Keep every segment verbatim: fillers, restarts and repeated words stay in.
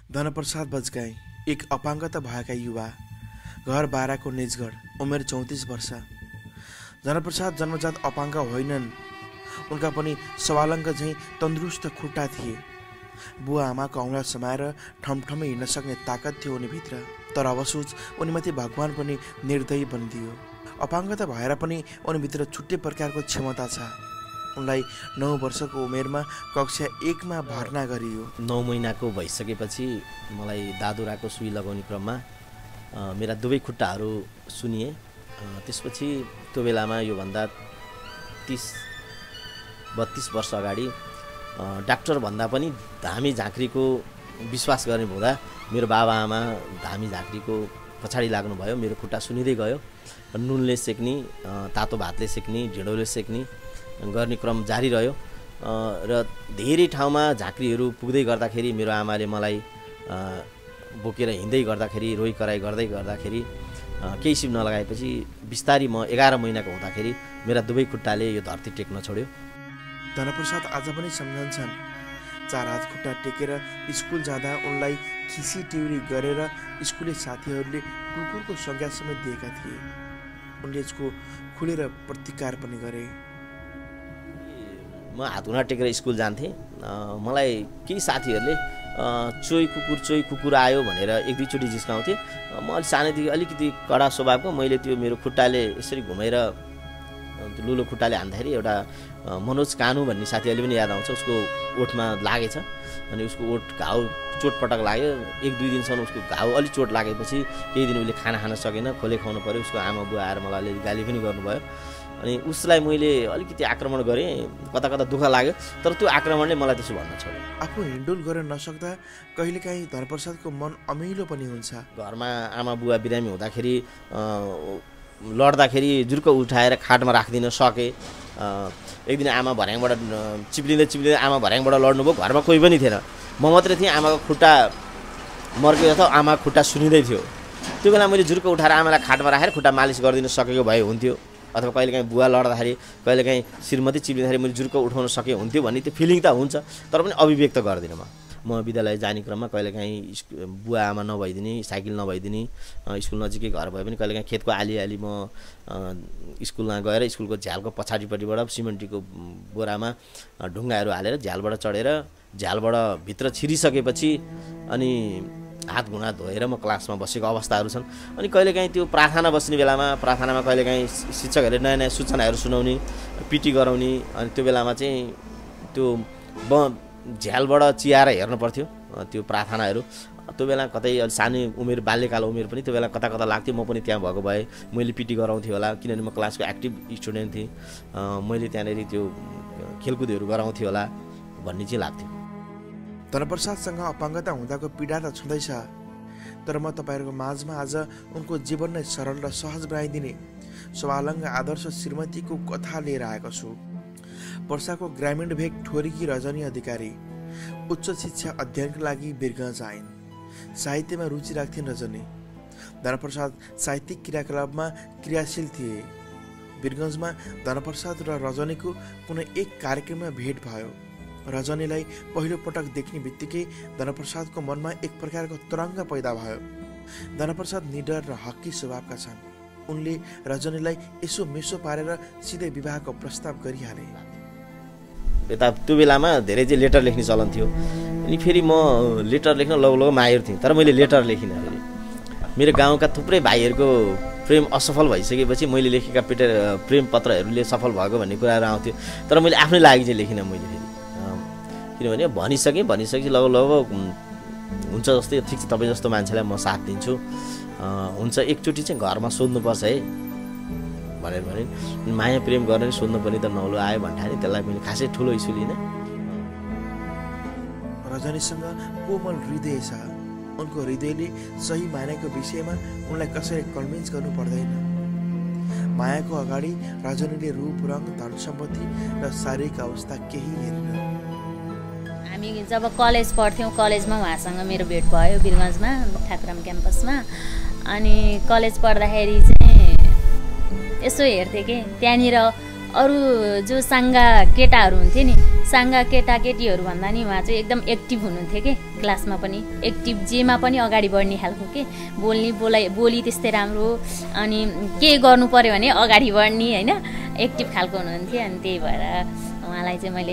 धनप्रसाद बजगाई एक अपाङ्गता भएका युवा, घर बाराको निजगढ, उमेर चौतिस वर्ष। धनप्रसाद जन्मजात अपाङ्ग होइनन्, उनका पनि सवालङ्ग झैँ तन्दुरुस्त खुट्टा थिए। बुवा आमाको औँला समाएर ठमठमै हिँड्न सक्ने ताकत थियो उनीभित्र, तर अवसोच उनीमाथि भगवान पनि निर्दयी बनिदियो। अपाङ्गता भएर पनि उनीभित्र छुट्टै प्रकारको क्षमता छ। उनलाई नौ वर्षको उमेरमा कक्षा एकमा भर्ना गरियो। नौ महिनाको भइसकेपछि मलाई दादुराको सुई लगाउने क्रममा मेरा दुवै खुट्टाहरू सुनिए। त्यसपछि त्यो बेलामा योभन्दा तीस बत्तीस वर्ष अगाडि डाक्टर भन्दा पनि धामी झाँक्रीको विश्वास गर्ने हुँदा मेरो बाबा आमा धामी झाँक्रीको पछाडि लाग्नुभयो। मेरो खुट्टा सुनिँदै गयो। नुनले सेक्ने, तातो भातले सेक्ने, ढिँडोले सेक्ने गर्ने क्रम जारी रह्यो र धेरै ठाउँमा झाँक्रीहरू पुग्दै गर्दाखेरि मेरो आमाले मलाई बोकेर हिँड्दै गर्दाखेरि, रोइ कराइ गर्दै गर्दाखेरि केही सिप नलगाएपछि बिस्तारी म एघार महिनाको हुँदाखेरि मेरा दुवै खुट्टाले यो धरती टेक्न छोड्यो। धनप्रसाद आज पनि सम्झन्छन्, चार हात खुट्टा टेकेर स्कुल जाँदा उनलाई खिसी टिउरी गरेर स्कुले साथीहरूले कुकुरको संज्ञा समेत दिएका थिए। उनले यसको खुलेर प्रतिकार पनि गरे। म हात हुना टेकेर स्कुल जान्थेँ। मलाई केही साथीहरूले चोइ कुकुर चोइ कुकुर आयो भनेर एक दुईचोटि जिस्काउँथे। म अलिक सानैदेखि अलिकति कडा स्वभावको, मैले त्यो मेरो खुट्टाले यसरी घुमेर लुलो खुट्टाले हान्दाखेरि एउटा मनोज कानु भन्ने साथीहरूले पनि याद आउँछ, उसको ओठमा लागेछ अनि उसको ओठ घाउ चोटपटक लाग्यो। एक दुई दिनसम्म उसको घाउ अलिक चोट लागेपछि केही दिन उसले खाना खान सकेन, खोले खुवाउनु पऱ्यो। उसको आमा बुवा आएर मलाई अलिअलि गाली पनि गर्नुभयो अनि उसलाई मैले अलिकति आक्रमण गरेँ। कता कता दुःख लाग्यो, तर त्यो आक्रमणले मलाई त्यसो भन्न छोड्यो। आफू हिँडुल गर्न नसक्दा कहिलेकाहीँ धनप्रसादको मन अमिलो पनि हुन्छ। घरमा आमा बुवा बिरामी हुँदाखेरि लड्दाखेरि जुर्क उठाएर खाटमा राखिदिन सके। एक दिन आमा भर्याङबाट चिप्लिँदै चिप्लिँदै आमा भर्याङबाट लड्नुभयो। घरमा कोही पनि थिएन, म मात्रै थिएँ। आमाको खुट्टा मर्केको थियो, आमाको खुट्टा सुनिँदै थियो। त्यो बेला मैले जुर्क उठाएर आमालाई खाटमा राखेर खुट्टा मालिस गरिदिन सकेको भए हुन्थ्यो, अथवा कहिलेकाहीँ बुवा लड्दाखेरि, कहिलेकाहीँ श्रीमती चिप्लिँदाखेरि मैले जुर्क उठाउन सके हुन्थ्यो भन्ने त्यो फिलिङ त हुन्छ, तर पनि अभिव्यक्त गर्दिनँ। म म विद्यालय जाने क्रममा कहिलेकाहीँ बुवा आमा नभइदिने, साइकल नभइदिने, स्कुल नजिकै घर भए पनि कहिलेकाहीँ खेतको आली आली म स्कुलमा गएर स्कुलको झ्यालको पछाडिपट्टिबाट सिमेन्टीको बोरामा ढुङ्गाहरू हालेर झ्यालबाट चढेर झ्यालबाट भित्र छिरिसकेपछि अनि हात घुँडा धोएर म क्लासमा बसेको अवस्थाहरू छन्। अनि कहिलेकाहीँ त्यो प्रार्थना बस्ने बेलामा प्रार्थनामा कहिलेकाहीँ शिक्षकहरूले नयाँ नयाँ सूचनाहरू सुनाउने, पिटी गराउने, अनि त्यो बेलामा चाहिँ त्यो ब झ्यालबाट चियाएर हेर्नु पर्थ्यो त्यो प्रार्थनाहरू। त्यो बेला कतै अलि सानो उमेर, बाल्यकाल उमेर पनि त्यो बेला कता कता लाग्थ्यो म पनि त्यहाँ भएको भए मैले पिटी गराउँथेँ होला, किनभने म क्लासको एक्टिभ स्टुडेन्ट थिएँ। मैले त्यहाँनिर त्यो खेलकुदहरू गराउँथेँ होला भन्ने चाहिँ लाग्थ्यो। धनप्रसादसँग अपाङ्गता हुँदाको पीडा त छँदैछ, तर म तपाईँहरूको माझमा आज उनको जीवन नै सरल र सहज बनाइदिने स्वालङ्ग आदर्श श्रीमतीको कथा लिएर आएको छु। वर्षाको ग्रामीण भेग ठोरीकी रजनी अधिकारी उच्च शिक्षा अध्ययनको लागि वीरगञ्ज आइन्। साहित्यमा रुचि राख्थिन् रजनी। धनप्रसाद साहित्यिक क्रियाकलापमा क्रियाशील थिए। वीरगञ्जमा धनप्रसाद र रजनीको कुनै एक कार्यक्रममा भेट भयो। रजनीलाई पहिलो पटक देख्ने बित्तिकै धनप्रसादको मनमा एक प्रकारको तरङ्ग पैदा भयो। धनप्रसाद निडर र हक्की स्वभावका छन्। उनले रजनीलाई यसो मेसो पारेर सिधै विवाहको प्रस्ताव गरिहाले। यता त्यो बेलामा धेरै चाहिँ लेटर लेख्ने चलन थियो। अनि फेरि म लेटर लेख्न लग लग माहिर थिएँ, तर मैले लेटर लेखिनँ। मेरो गाउँका थुप्रै भाइहरूको प्रेम असफल भइसकेपछि मैले लेखेका पेटर प्रेम पत्रहरूले सफल भएको भन्ने कुराहरू आउँथ्यो, तर मैले आफ्नै लागि चाहिँ लेखिनँ मैले फेरि। किनभने भनिसकेँ भनिसकेपछि लग लग हुन्छ जस्तै, ठिक छ तपाईँ जस्तो मान्छेलाई म साथ दिन्छु, हुन्छ एकचोटि चाहिँ घरमा सोध्नुपर्छ है भनेर भने माया प्रेम गर्न सोध्नु पनि त नौलो आयो भन्ठाने। त्यसलाई मैले खासै ठुलो इस्यु लिनँ। रजनीसँग कोमल हृदय छ। उनको हृदयले सही मायाको विषयमा उनलाई कसरी कन्भिन्स गर्नु पर्दैन। मायाको अगाडि रजनीले रूप, रङ, धन सम्पत्ति र शारीरिक अवस्था केही हेरेन। हामी जब कलेज पढ्थ्यौँ, कलेजमा उहाँसँग मेरो भेट भयो वीरगञ्जमा ठाकुराम क्याम्पसमा। अनि कलेज पढ्दाखेरि चाहिँ यसो हेर्थेँ कि त्यहाँनिर अरू जो साङ्गा केटाहरू हुन्थे नि, साङ्गा केटाकेटीहरू भन्दा नि उहाँ चाहिँ एकदम एक्टिभ हुनुहुन्थ्यो कि क्लासमा पनि एक्टिभ जेमा पनि अगाडि बढ्ने खालको के बोल्ने बोलाइ बोली त्यस्तै राम्रो अनि के गर्नु पर्यो भने अगाडि बढ्ने होइन एक्टिभ खालको हुनुहुन्थ्यो अनि त्यही भएर उहाँलाई चाहिँ मैले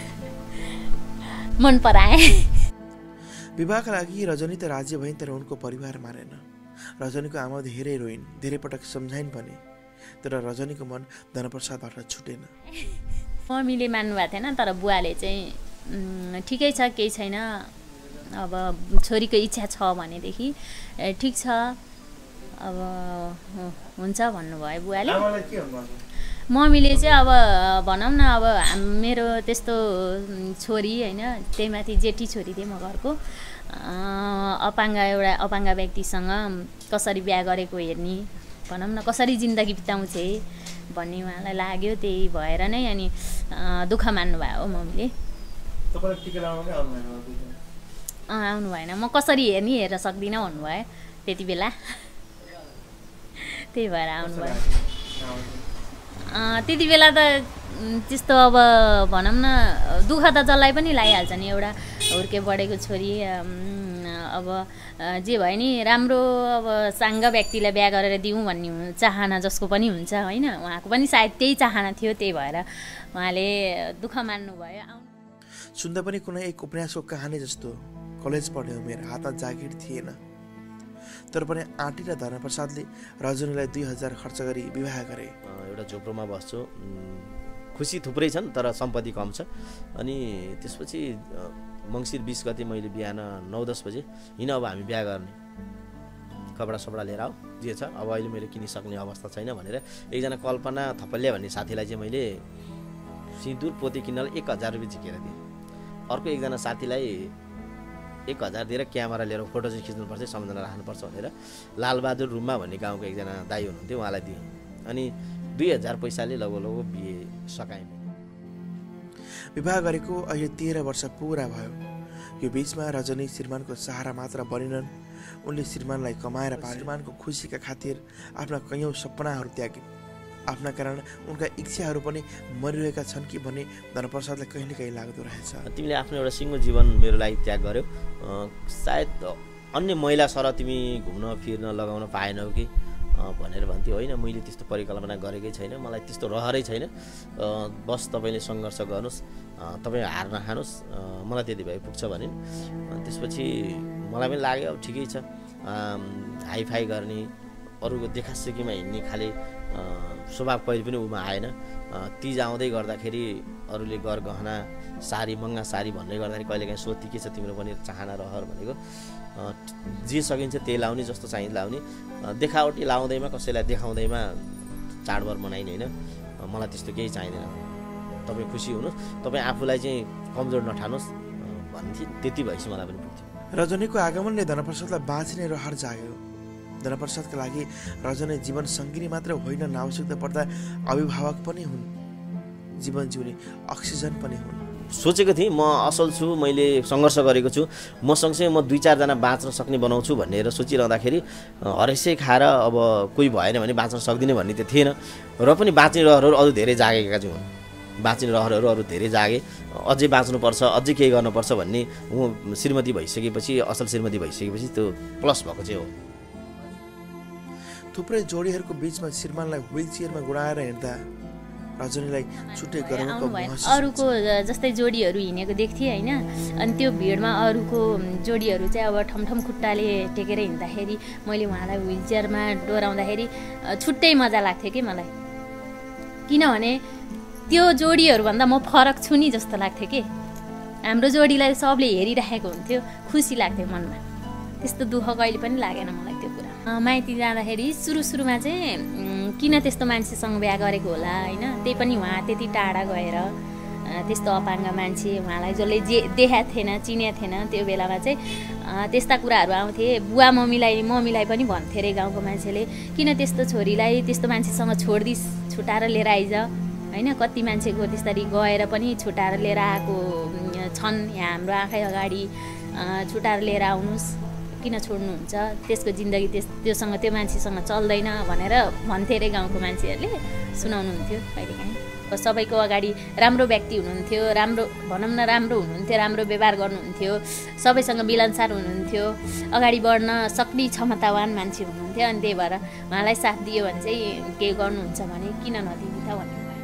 मन पराएँ। विवाहका लागि रजनी त राजी भइन् तर उनको परिवार मानेन। रजनीको आमा धेरै रोइन्, धेरै पटक सम्झाइन् पनि तर रजनीको मन धनप्रसादबाट छुटेन। मम्मीले मान्नुभएको थिएन तर बुवाले चाहिँ ठिकै छ केही छैन अब छोरीको इच्छा छ भनेदेखि ठिक छ अब हुन्छ भन्नुभयो बुवाले। मम्मीले चाहिँ अब भनौँ न अब मेरो त्यस्तो छोरी होइन त्यही माथि जेठी छोरी थिएँ म घरको अपाङ्ग एउटा अपाङ्ग व्यक्तिसँग कसरी बिहा गरेको हेर्ने भनौँ न कसरी जिन्दगी बिताउँछे भन्ने उहाँलाई लाग्यो त्यही भएर नै अनि दुःख मान्नुभयो हो मम्मीले। आउनु भएन म कसरी हेर्ने हेरेर सक्दिनँ भन्नुभयो त्यति बेला त्यही भएर आउनुभयो। त्यति बेला त त्यस्तो अब भनौँ न दुःख त जसलाई पनि लागिहाल्छ नि एउटा हुर्के बढेको छोरी अब जे भयो नि राम्रो अब साङ्ग व्यक्तिलाई बिहा गरेर दिउँ भन्ने चाहना जसको पनि हुन्छ होइन उहाँको पनि सायद त्यही चाहना थियो त्यही भएर उहाँले दुःख मान्नुभयो। सुन्दा पनि कुनै एक उपन्यासको कहानी जस्तो कलेज पढ्ने उमेर हातमा जागिर थिएन तर पनि आँटी र धनप्रसादले रजनीलाई दुई हजार खर्च गरी विवाह गरे। एउटा झोप्रोमा बस्छु खुसी थुप्रै छन् तर सम्पत्ति कम छ अनि त्यसपछि मङ्सिर बिस गते मैले बिहान नौ दस बजे हिँड अब हामी बिहा गर्ने कपडा सपडा लिएर आऊ जे छ अब अहिले मैले किनिसक्ने अवस्था छैन भनेर एकजना कल्पना थपलिया भन्ने साथीलाई चाहिँ मैले सिन्दुर पोते किन्नलाई एक हजार रुपियाँ झिकेर दिएँ। अर्को एकजना साथीलाई एक हजार दिएर क्यामेरा लिएर फोटो चाहिँ खिच्नुपर्छ सम्झना राख्नुपर्छ भनेर लालबहादुर रुम्मा भन्ने गाउँको एकजना दाइ हुनुहुन्थ्यो उहाँलाई दिएँ अनि दुई हजार पैसाले लगभग लगभग बिहे सकाएँ। विवाह गरेको अहिले तेह्र वर्ष पुरा भयो। यो बिचमा रजनी श्रीमानको सहारा मात्र बनिनन् उनले श्रीमानलाई कमाएर पाए। श्रीमानको खुसीका खातिर आफ्ना कैयौँ सपनाहरू त्यागे। आफ्ना कारण उनका इच्छाहरू पनि मरिरहेका छन् कि भन्ने धनप्रसादलाई कहीँ न कहीँ लाग्दो रहेछ। तिमीले आफ्नो एउटा सिङ्गो जीवन मेरो लागि त्याग गर्यौ सायद अन्य महिला सर तिमी घुम्न फिर्न लगाउन पाएनौ कि भनेर भन्थ्यो। होइन मैले त्यस्तो परिकल्पना गरेकै छैन मलाई त्यस्तो रहरै छैन बस तपाईँले सङ्घर्ष गर्नुहोस् तपाईँ हार नखानुहोस् मलाई त्यति भए पुग्छ भने त्यसपछि मलाई पनि लाग्यो अब ठिकै छ हाइफाई गर्ने अरूको देखासेकीमा हिँड्ने खाले स्वभाव कहिले पनि उमा आएन। तिज आउँदै गर्दाखेरि अरूले गर गहना सारी मङ्गा सारी भन्ने गर्दाखेरि कहिलेकाहीँ सोध्ती के छ तिम्रो पनि चाहना रहर भनेको जे सकिन्छ त्यही लाउने जस्तो चाहिँ लाउने देखावटी लाउँदैमा कसैलाई देखाउँदैमा चाडबाड मनाइने होइन मलाई त्यस्तो केही चाहिँदैन। तपाईँ खुसी हुनुहोस् तपाईँ आफूलाई चाहिँ कमजोर नठानुहोस् भन्थे त्यति भएपछि मलाई पनि पुग्थ्यो। रजनीको आगमनले धनप्रसादलाई बाँच्ने रहर जाग्यो। धनप्रसादका लागि रजनी जीवन सङ्गिनी मात्र होइन आवश्यकता पर्दा अभिभावक पनि हुन् जीवन जिउने अक्सिजन पनि हुन्। सोचेको थिएँ म असल छु मैले सङ्घर्ष गरेको छु म सँगसँगै म दुई चारजना बाँच्न सक्ने बनाउँछु भनेर सोचिरहँदाखेरि हरेसै खाएर अब कोही भएन भने बाँच्न सक्दिनँ भन्ने त थिएन र पनि बाँच्ने रहरहरू अरू धेरै जागेका छु। बाँच्ने रहरहरू अरू धेरै जागे अझै बाँच्नुपर्छ अझै केही गर्नुपर्छ भन्ने म श्रीमती भइसकेपछि असल श्रीमती भइसकेपछि त्यो प्लस भएको चाहिँ हो। थुप्रै जोडीहरूको बिचमा श्रीमानलाई व्हिल चेयरमा गुडाएर हिँड्दा रजनीलाई छुट्टै गर्वको महसुस अरूको जस्तै जोडीहरू हिँडेको देख्थेँ होइन अनि त्यो भिडमा अरूको जोडीहरू चाहिँ अब ठमठम खुट्टाले टेकेर हिँड्दाखेरि मैले उहाँलाई व्हिल चेयरमा डोराउँदाखेरि छुट्टै मजा लाग्थ्यो कि मलाई किनभने त्यो जोडीहरूभन्दा म फरक छु नि जस्तो लाग्थ्यो कि हाम्रो जोडीलाई सबले हेरिराखेको हुन्थ्यो खुसी लाग्थ्यो मनमा त्यस्तो दुःख कहिले पनि लागेन मलाई त्यो कुरा। माइती जाँदाखेरि सुरु सुरुमा चाहिँ किन त्यस्तो मान्छेसँग बिहा गरेको होला होइन त्यही पनि उहाँ त्यति टाढा गएर त्यस्तो अपाङ्ग मान्छे उहाँलाई जसले जे देखाएको थिएन चिनेको थिएन त्यो बेलामा चाहिँ त्यस्ता कुराहरू आउँथे। बुवा मम्मीलाई मम्मीलाई पनि भन्थे अरे गाउँको मान्छेले किन त्यस्तो छोरीलाई त्यस्तो मान्छेसँग छोडिदिस् छुटाएर लिएर आइज होइन कति मान्छेको त्यसरी गएर पनि छुटाएर लिएर आएको छन् यहाँ हाम्रो आँखै अगाडि छुटाएर लिएर आउनुहोस् किन छोड्नुहुन्छ त्यसको जिन्दगी त्यस त्योसँग त्यो मान्छेसँग चल्दैन भनेर भन्थे अरे गाउँको मान्छेहरूले सुनाउनुहुन्थ्यो कहिलेकाहीँ। सबैको अगाडि राम्रो व्यक्ति हुनुहुन्थ्यो, राम्रो भनौँ न राम्रो हुनुहुन्थ्यो, राम्रो व्यवहार गर्नुहुन्थ्यो, सबैसँग मिलनसार हुनुहुन्थ्यो, अगाडि बढ्न सक्ने क्षमतावान मान्छे हुनुहुन्थ्यो। अनि त्यही भएर उहाँलाई साथ दियो भने चाहिँ के गर्नुहुन्छ भने किन नदिने त भन्ने भयो।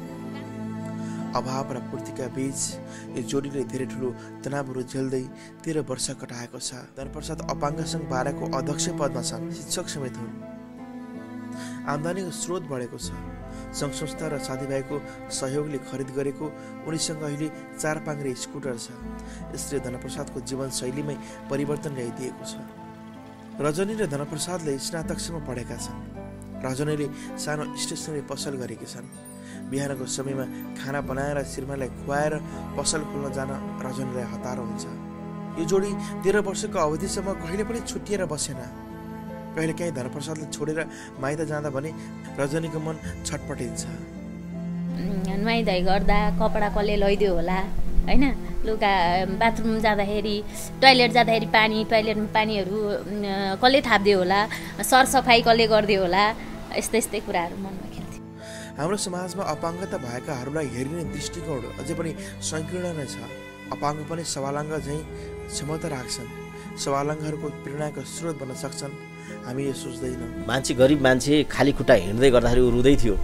अभाव र पूर्तिका बीच यो जोडीले धेरै ठुलो तनावहरू झेल्दै तेह्र वर्ष कटाएको छ। धनप्रसाद अपाङ्ग सङ्घ बाह्रको अध्यक्ष पदमा छन्, शिक्षक समेत हुन्। आम्दानीको स्रोत बढेको छ। सङ्घ संस्था र साथीभाइको सहयोगले खरिद गरेको उनीसँग अहिले चार पाङ्ग्रे स्कुटर छ। यसले धनप्रसादको जीवनशैलीमै परिवर्तन ल्याइदिएको छ। रजनी र धनप्रसादले स्नातकसम्म पढेका छन्। रजनीले सानो स्टेसनरी पसल गरेकी छन्। बिहानको समयमा खाना बनाएर श्रीमानलाई खुवाएर पसल खोल्न जान रजनीलाई हतारो हुन्छ। यो जोडी तेह्र वर्षको अवधिसम्म कहिले पनि छुट्टिएर बसेन। कहिले काहीँ धनप्रसादले छोडेर माइत जाँदा भने रजनीको मन छटपटिन्छ। नुहाइधुवाइ गर्दा कपडा कसले लैदियो होला होइन, लुगा बाथरुम जाँदाखेरि टोइलेट जाँदाखेरि पानी टोइलेटमा पानीहरू कसले थापिदियो होला, सरसफाइ कसले गरिदियो होला, यस्तै यस्तै कुराहरू मनमा खेल्थ्यो। हाम्रो समाजमा अपाङ्गता भएकाहरूलाई हेरिने दृष्टिकोण अझै पनि सङ्कीर्ण नै छ। अपाङ्ग पनि सवालाङ्ग झैँ क्षमता राख्छन्, सवालाङ्गहरूको प्रेरणाको स्रोत बन्न सक्छन्। हामी यो सोच्दैनौँ। मान्छे गरिब मान्छे खाली खुट्टा हिँड्दै गर्दाखेरि ऊ रुँदै थियो।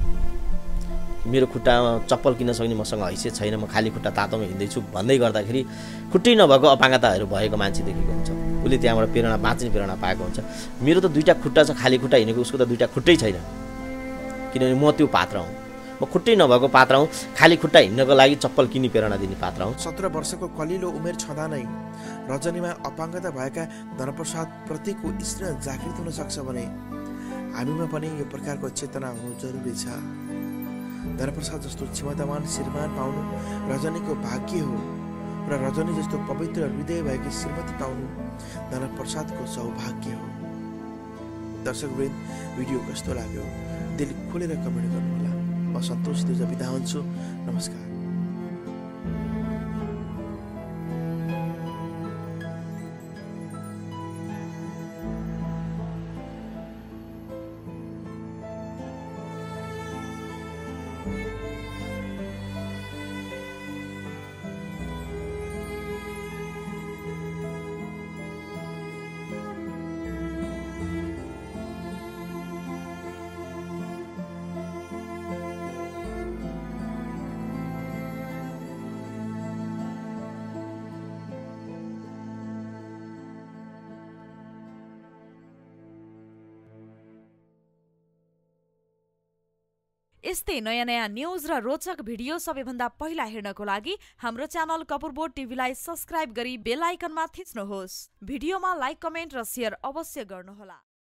मेरो खुट्टामा चप्पल किन्न सक्ने मसँग हैसियत छैन, म खाली खुट्टा तातोमा हिँड्दैछु भन्दै गर्दाखेरि खुट्टै नभएको अपाङ्गताहरू भएको मान्छे देखेको हुन्छ। उसले त्यहाँबाट प्रेरणा बाँच्ने प्रेरणा पाएको हुन्छ। मेरो त दुईवटा खुट्टा छ, खाली खुट्टा हिँडेको, उसको त दुईवटा खुट्टै छैन। किनभने म त्यो पात्र हुँ, म खुट्टै नभएको पात्र हुँ, खाली खुट्टा हिँड्नको लागि चप्पल किन्ने प्रेरणा दिने पात्र हुँ। सत्र वर्षको कलिलो उमेर छँदा नै रजनीमा अपाङ्गता भएका धनप्रसाद प्रतिको स्नेह जागृत हुन सक्छ भने हामीमा पनि यो प्रकारको चेतना हुनु जरुरी छ। धनप्रसाद जस्तो क्षमतावान श्रीमान पाउनु रजनीको भाग्य हो र रजनी जस्तो पवित्र हृदय भएकी श्रीमती पाउनु धनप्रसादको सौभाग्य हो। दर्शकवृन्द, भिडियो कस्तो लाग्यो दिल खोलेर कमेन्ट गर्नुहोला। म सन्तोष देउजा बिदा हुन्छु। नमस्कार। यस्तै नयाँ नयाँ न्यूज र रोचक भिडियो सबैभन्दा पहिला हेर्नको लागि हाम्रो च्यानल कपुरबोर्ड टिभीलाई सब्स्क्राइब गरी बेल आइकनमा थिच्नुहोस्। भिडियोमा लाइक, कमेन्ट र शेयर अवश्य गर्नुहोला।